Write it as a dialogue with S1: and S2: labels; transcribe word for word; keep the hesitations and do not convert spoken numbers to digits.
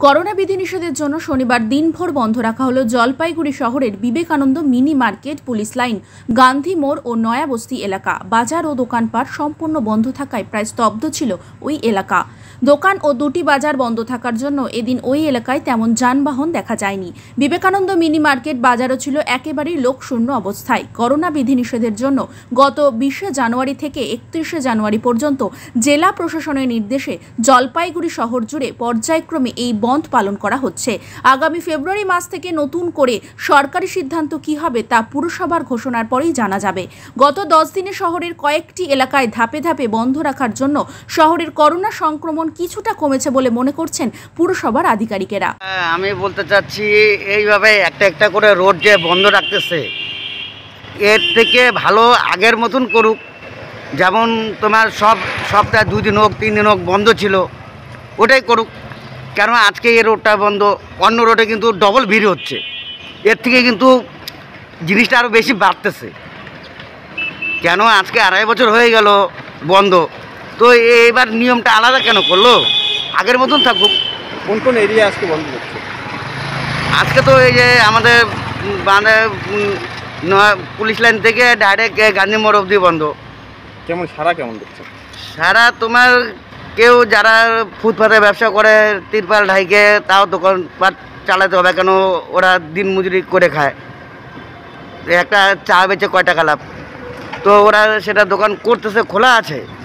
S1: Corona বিধিনিষেধের জন্য শনিবার দিনভর বন্ধ রাখা হলো জলপাইগুড়ি শহরের Vivekananda mini market, police line, Gandhi মোড় ও নয়াবস্তি এলাকা। বাজার ও দোকানপাট সম্পূর্ণ বন্ধ থাকায় প্রায় স্তব্ধ ছিল ওই এলাকা। দোকান ও দুটি বাজার বন্ধ থাকার জন্য এদিন ওই এলাকায় তেমন যানবাহন দেখা যায়নি। বিবেকানন্দ মিনি মার্কেট বাজারও ছিল একেবারেই লোকশূন্য অবস্থায়। করোনা বিধিনিষেধের জন্য গত বিশে জানুয়ারি থেকে একত্রিশে জানুয়ারি পর্যন্ত জেলা প্রশাসনের নির্দেশে জলপাইগুড়ি শহর জুড়ে পর্যায়ক্রমে এই বন্ধ পালন করা হচ্ছে। আগামী ফেব্রুয়ারি মাস থেকে নতুন করে সরকারি সিদ্ধান্ত কি হবে তা পুরসভার ঘোষণার পরেই জানা যাবে। গত দশ দিনে শহরের কয়েকটি এলাকায় ধাপে ধাপে বন্ধ রাখার জন্য শহরের করোনা সংক্রমণ কিছুটা কমেছে বলে মনে করছেন পুরসভার আধিকারিকেরা।
S2: আমি বলতে চাচ্ছি, এইভাবে একটা একটা করে রোড যে বন্ধ রাখতেছে, এর থেকে ভালো আগের মতন করুক। যেমন তোমার সব সপ্তাহে দুই দিন হোক তিন দিন হোক বন্ধ ছিল, ওটাই করুক। কেন আজকে এই রোডটা বন্ধ, অন্য রোডে কিন্তু ডবল ভিড় হচ্ছে। এর থেকে কিন্তু জিনিসটা আরও বেশি বাড়তেছে। কেন আজকে আড়াই বছর হয়ে গেল বন্ধ, তো এবার নিয়মটা আলাদা কেন করলো? আগের মতন থাকুক।
S3: কোন কোন এরিয়া আজকে বন্ধ হচ্ছে?
S2: আজকে তো এই যে আমাদের মানে পুলিশ লাইন থেকে ডাইরেক্ট গান্ধী মোড় অবধি বন্ধ।
S3: কেমন সারা কেমন দেখছে?
S2: সারা তোমার কেউ যারা ফুটপাতে ব্যবসা করে তিরপাল ঢাইকে, তাও দোকানপাট চালাতে হবে। কেন ওরা দিন মজুরি করে খায়, একটা চা বেচে কয় টাকা লাভ, তো ওরা সেটা দোকান করতেছে, খোলা আছে।